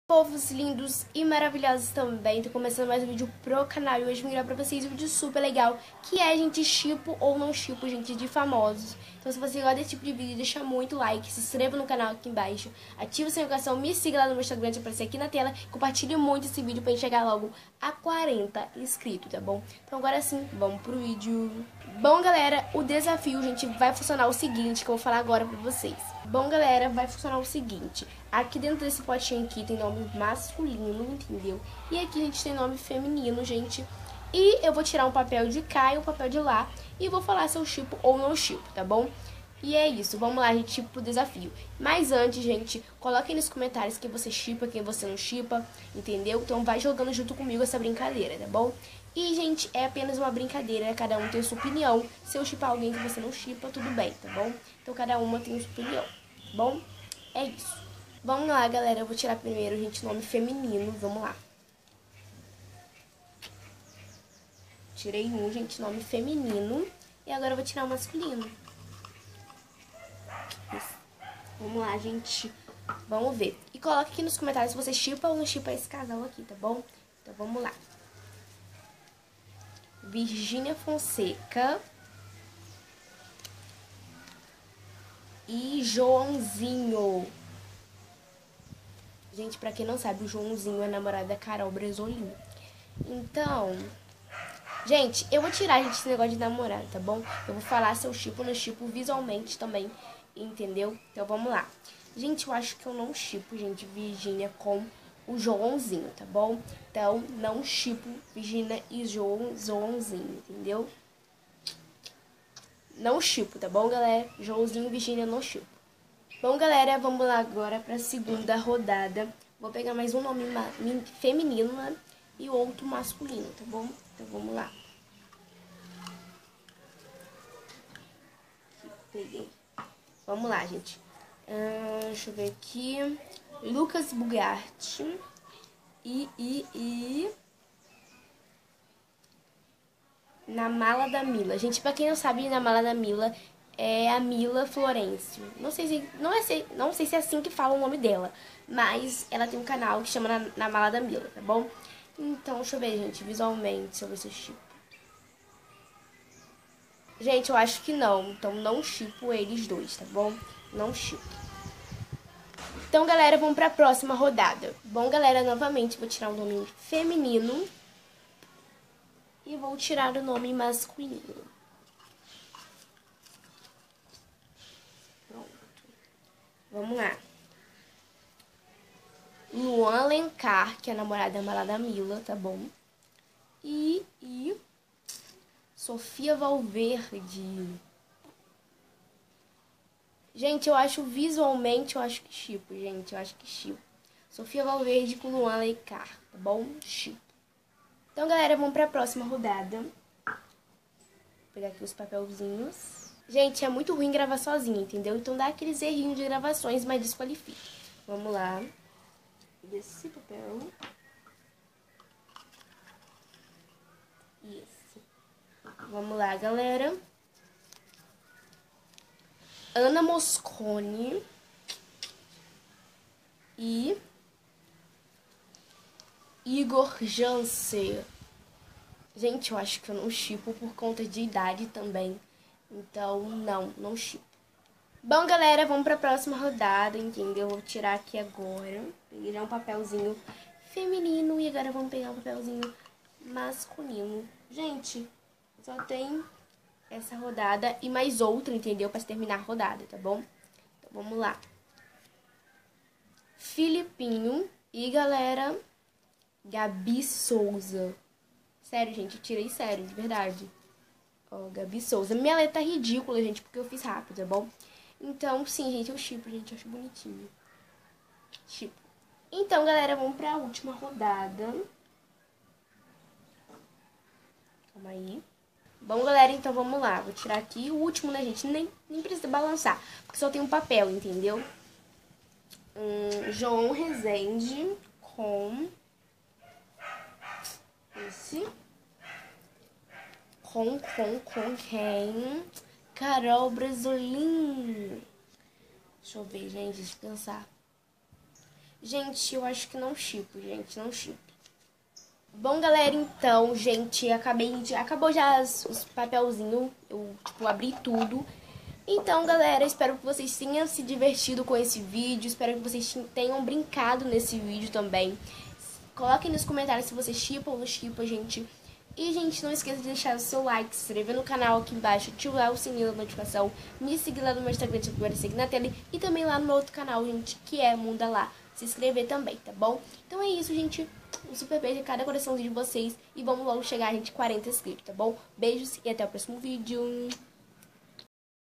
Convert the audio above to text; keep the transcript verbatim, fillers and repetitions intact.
Povos lindos e maravilhosos também, tô começando mais um vídeo pro canal e hoje vou virar pra vocês um vídeo super legal, que é, gente, shippo ou não shippo, gente, de famosos. Então se você gosta desse tipo de vídeo, deixa muito like, se inscreva no canal aqui embaixo, ativa sua notificação, me siga lá no meu Instagram, que aparecer aqui na tela, compartilhe muito esse vídeo pra gente chegar logo a quarenta inscritos, tá bom? Então agora sim, vamos pro vídeo. Bom, galera, o desafio, gente, vai funcionar o seguinte, que eu vou falar agora pra vocês. Bom, galera, vai funcionar o seguinte. Aqui dentro desse potinho aqui tem nome masculino, entendeu? E aqui a gente tem nome feminino, gente. E eu vou tirar um papel de cá e um papel de lá e vou falar se eu shippo ou não shippo, tá bom? E é isso, vamos lá, gente, tipo, pro desafio. Mas antes, gente, coloquem nos comentários quem você shippa, quem você não shippa, entendeu? Então vai jogando junto comigo essa brincadeira, tá bom? E, gente, é apenas uma brincadeira, cada um tem sua opinião. Se eu shippar alguém que você não shippa, tudo bem, tá bom? Então cada uma tem sua opinião, tá bom? É isso. Vamos lá, galera, eu vou tirar primeiro, gente, nome feminino, vamos lá. Tirei um, gente, nome feminino. E agora eu vou tirar o masculino. Vamos lá, gente. Vamos ver. E coloca aqui nos comentários se você shippa ou não shippa esse casal aqui, tá bom? Então vamos lá. Virgínia Fonseca e Joãozinho. Gente, pra quem não sabe, o Joãozinho é namorado da Carol Bresolim. Então, gente, eu vou tirar, gente, esse negócio de namorado, tá bom? Eu vou falar se eu shippo ou não shippo visualmente também, entendeu? Então vamos lá. Gente, eu acho que eu não shippo, gente, Virgínia com o Joãozinho, tá bom? Então, não shippo Virgínia e João, Joãozinho, entendeu? Não shippo, tá bom, galera? Joãozinho e Virgínia não shippo. Bom, galera, vamos lá agora pra segunda rodada. Vou pegar mais um nome feminino, né? E outro masculino, tá bom? Então vamos lá. Peguei. Vamos lá, gente. Uh, deixa eu ver aqui. Lucas Bugatti. E, e, e... Na Mala da Mila. Gente, pra quem não sabe, Na Mala da Mila é a Mila Florencio. Não sei se, não é, não sei se é assim que fala o nome dela. Mas ela tem um canal que chama Na, Na Mala da Mila, tá bom? Então, deixa eu ver, gente, visualmente, se eu ver se eu shippo. Gente, eu acho que não. Então, não shippo eles dois, tá bom? Não shippo. Então, galera, vamos pra próxima rodada. Bom, galera, novamente, vou tirar o nome feminino. E vou tirar o nome masculino. Pronto. Vamos lá. Luan Alencar, que é a namorada da Mala da Mila, tá bom? E, e Sofia Valverde. Gente, eu acho visualmente, eu acho que shippo, gente. Eu acho que shippo. Sofia Valverde com Luan Alencar, tá bom? Shippo. Então, galera, vamos pra próxima rodada. Vou pegar aqui os papelzinhos. Gente, é muito ruim gravar sozinha, entendeu? Então dá aqueles errinhos de gravações, mas desqualifica. Vamos lá. Esse papel. Isso. Vamos lá, galera. Ana Moscone. E Igor Janser. Gente, eu acho que eu não shippo por conta de idade também. Então, não, não shippo. Bom, galera, vamos pra próxima rodada, entendeu? Vou tirar aqui agora. Peguei já um papelzinho feminino e agora vamos pegar um papelzinho masculino. Gente, só tem essa rodada e mais outra, entendeu? Pra terminar a rodada, tá bom? Então, vamos lá. Filipinho e, galera, Gabi Souza. Sério, gente, eu tirei sério, de verdade. Ó, Gabi Souza. Minha letra é ridícula, gente, porque eu fiz rápido, tá bom? Então, sim, gente, eu shippo, gente, eu acho bonitinho. Shippo. Então, galera, vamos pra última rodada. Calma aí. Bom, galera, então vamos lá. Vou tirar aqui o último, né, gente? Nem, nem precisa balançar, porque só tem um papel, entendeu? Hum, João Rezende com... Esse... Com, com, com quem? Carol Bresolim. Deixa eu ver, gente, deixa eu pensar. Gente, eu acho que não shippo, gente, não shippo. Bom, galera, então, gente, acabei de... Acabou já as, os papelzinhos, eu, tipo, abri tudo. Então, galera, espero que vocês tenham se divertido com esse vídeo, espero que vocês tenham brincado nesse vídeo também. Coloquem nos comentários se vocês shippam ou não shippam, gente. E, gente, não esqueça de deixar o seu like, se inscrever no canal aqui embaixo, ativar o sininho da notificação, me seguir lá no meu Instagram, que vai seguir na tela, e também lá no meu outro canal, gente, que é Munda Lá. Se inscrever também, tá bom? Então é isso, gente. Um super beijo a cada coraçãozinho de vocês. E vamos logo chegar, gente, quarenta inscritos, tá bom? Beijos e até o próximo vídeo.